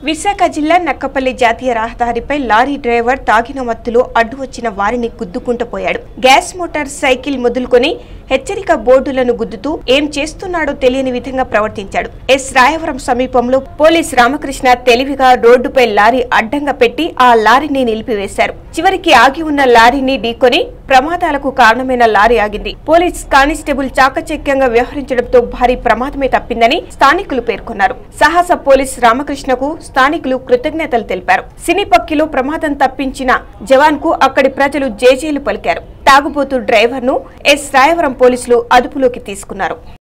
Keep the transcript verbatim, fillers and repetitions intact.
విశాఖ జిల్లా నక్కపల్లి జాతీయ రహదారిపై లారీ డ్రైవర్ తాగిన మత్తులో అడ్డు వచ్చిన వారిని గుద్దుకుంటూ పోయాడు. గ్యాస్ మోటార్ సైకిల్ మొదలుకొని హెచ్చరిక బోర్డులను గుద్దుతూ ఏం చేస్తున్నాడో తెలియని విధంగా ప్రవర్తించాడు. ఎస్ రాయవరం సమీపంలో పోలీస్ రామకృష్ణ తెలివిగా రోడ్డుపై లారీ అడ్డంగా పెట్టి ఆ లారీని నిలిపివేశారు. చివరికి ఆగి ఉన్న లారీని ఢీకొని ప్రమాదాలకు కారణమైన లారీ ఆగింది. పోలీస్ కానిస్టేబుల్ చాకచక్యంగా వ్యవహరించడంతో భారీ ప్రమాదమే తప్పిందని స్థానికులు పేర్కొన్నారు. సాహస పోలీస్ రామకృష్ణకు స్థానికులు కృతజ్ఞతలు తెలిపారు. సినీపక్కిలో ప్రమాదం తప్పించిన జవాన్ కు అక్కడి ప్రజలు జేజేలు పలికారు. తాగుబోతు డ్రైవర్ ను ఎస్ రాయవరం పోలీసులు అదుపులోకి తీసుకున్నారు.